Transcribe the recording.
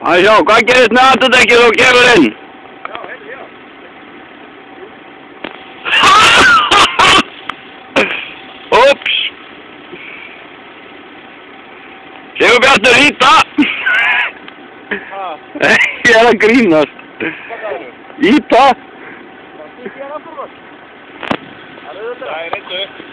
Að sjá, hvað gerist með afturdekkið og kemur inn? Já, heyrðu, já. Úps! Sigurbjartur, íta! Ég að grínast. Hvað sagði þú? Íta! Það er ekki að aftur það. Það er þetta. Það er reyndu upp.